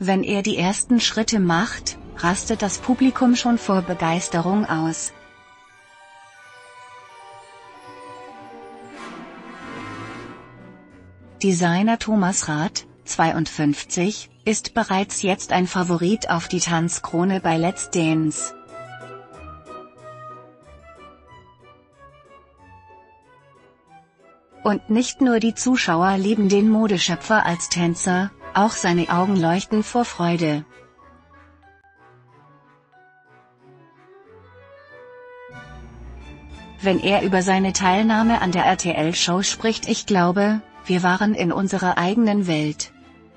Wenn er die ersten Schritte macht, rastet das Publikum schon vor Begeisterung aus. Designer Thomas Rath, 52, ist bereits jetzt ein Favorit auf die Tanzkrone bei Let's Dance. Und nicht nur die Zuschauer lieben den Modeschöpfer als Tänzer, auch seine Augen leuchten vor Freude. Wenn er über seine Teilnahme an der RTL-Show spricht, ich glaube, wir waren in unserer eigenen Welt.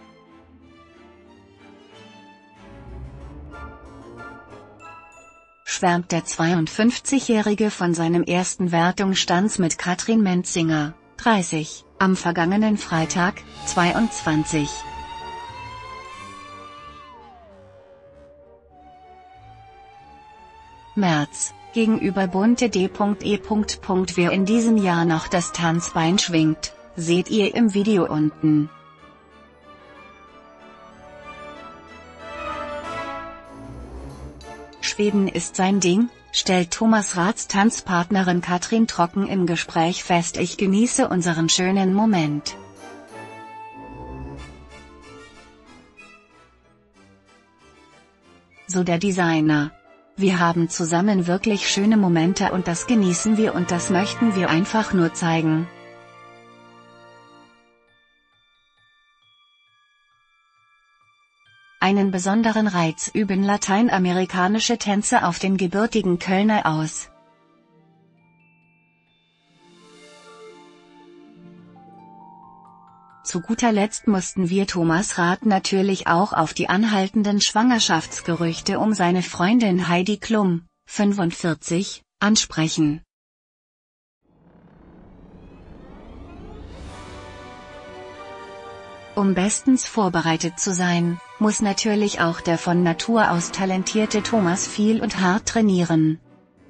Schwärmt der 52-Jährige von seinem ersten Wertungstanz mit Katrin Menzinger, 30, am vergangenen Freitag, 22. März, gegenüber bunte.de. Wer in diesem Jahr noch das Tanzbein schwingt, seht ihr im Video unten. Schweden ist sein Ding, stellt Thomas Raths Tanzpartnerin Katrin trocken im Gespräch fest. Ich genieße unseren schönen Moment. So der Designer. Wir haben zusammen wirklich schöne Momente und das genießen wir und das möchten wir einfach nur zeigen. Einen besonderen Reiz üben lateinamerikanische Tänze auf den gebürtigen Kölner aus. Zu guter Letzt mussten wir Thomas Rath natürlich auch auf die anhaltenden Schwangerschaftsgerüchte um seine Freundin Heidi Klum, 45, ansprechen. Um bestens vorbereitet zu sein, muss natürlich auch der von Natur aus talentierte Thomas viel und hart trainieren.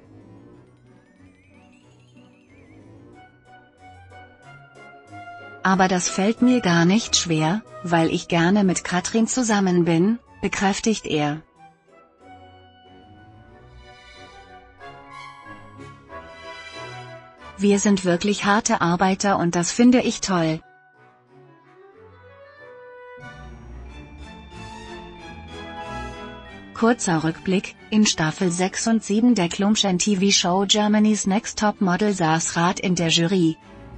Aber das fällt mir gar nicht schwer, weil ich gerne mit Katrin zusammen bin, bekräftigt er. Wir sind wirklich harte Arbeiter und das finde ich toll. Kurzer Rückblick: In Staffel 6 und 7 der Klumschen TV-Show Germany's Next Top Model saß Rath in der Jury.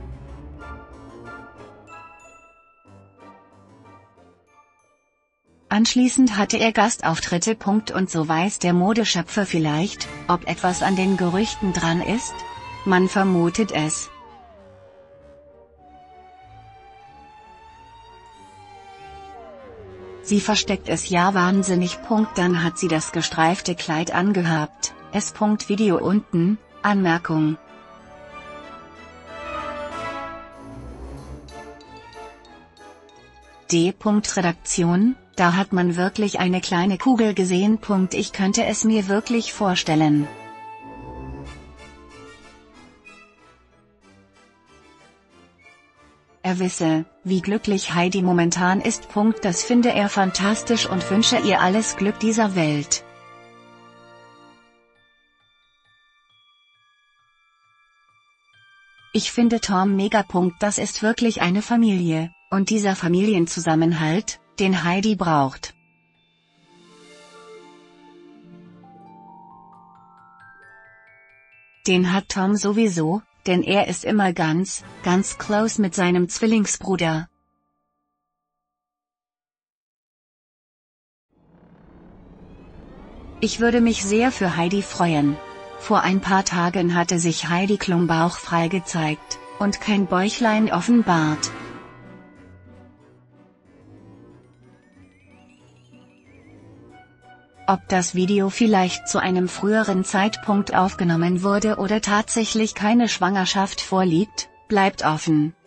Anschließend hatte er Gastauftritte. Und so weiß der Modeschöpfer vielleicht, ob etwas an den Gerüchten dran ist? Man vermutet es. Sie versteckt es ja wahnsinnig. Dann hat sie das gestreifte Kleid angehabt. Video unten, Anmerkung. Redaktion, da hat man wirklich eine kleine Kugel gesehen. Ich könnte es mir wirklich vorstellen. Er wisse, wie glücklich Heidi momentan ist. Das finde er fantastisch und wünsche ihr alles Glück dieser Welt. Ich finde Tom mega. Das ist wirklich eine Familie, und dieser Familienzusammenhalt, den Heidi braucht. Den hat Tom sowieso, denn er ist immer ganz close mit seinem Zwillingsbruder. Ich würde mich sehr für Heidi freuen. Vor ein paar Tagen hatte sich Heidi Klum bauchfrei gezeigt, und kein Bäuchlein offenbart. Ob das Video vielleicht zu einem früheren Zeitpunkt aufgenommen wurde oder tatsächlich keine Schwangerschaft vorliegt, bleibt offen.